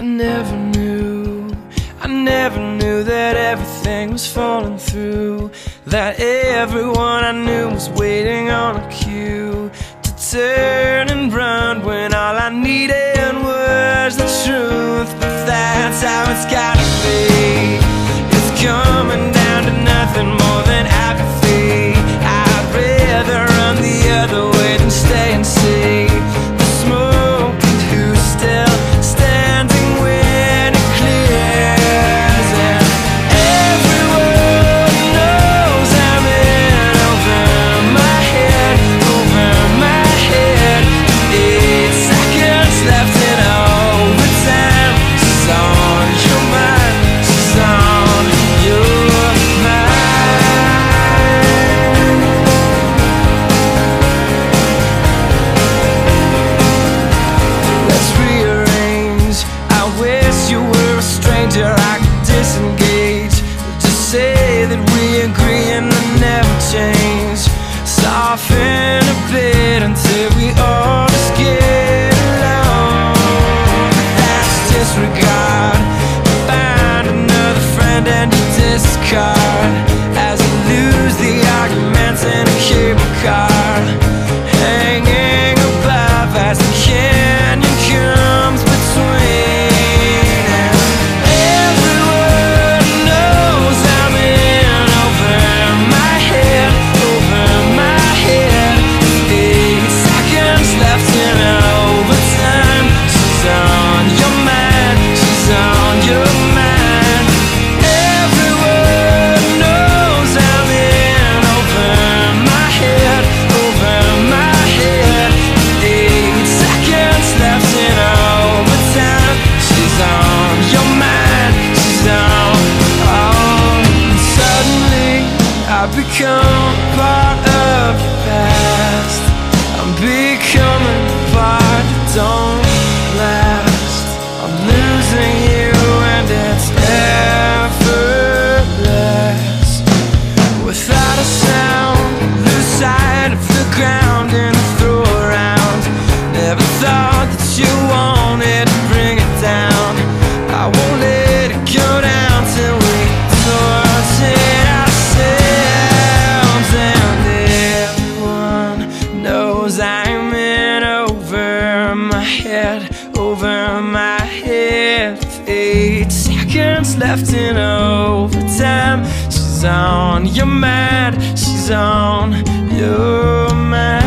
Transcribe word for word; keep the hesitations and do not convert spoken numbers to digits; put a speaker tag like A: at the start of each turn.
A: I never knew, I never knew that everything was falling through, that everyone I knew was waiting on a cue to turn and run when all I needed was the truth. But that's how it's gotta be. It's coming down to nothing more than apathy. I'd rather run the other way than stay and see the smoke and who's still standing when it clears. And everyone knows I'm in over my head, over my head. Eight seconds left in overtime. She's on your mind, she's on your mind. Let's rearrange. I wish you were a stranger I could disengage. Just say that we agree and then never change. Soften a bit until we all just get along. That's disregard. Find another friend and you discard as you lose the arguments in a cable car, hanging above as the canyon comes between. And everyone knows I'm in over my head, over my head. Eight seconds left in overtime. She's on your mind, she's on your mind. Everyone knows I'm in over my head, over my head. Eight seconds left in overtime. She's on your mind, she's on. Oh, suddenly I become part of the past. I'm becoming a part that don't last. I'm losing you and it's effortless. Without a sound, lose sight of the ground and throw around. Never thought that you wanted to bring it down. I won't let it go down till we torch it ourselves. And everyone knows I'm in over my head, over my head. With eight seconds left in overtime. She's on your mind, she's on your mind.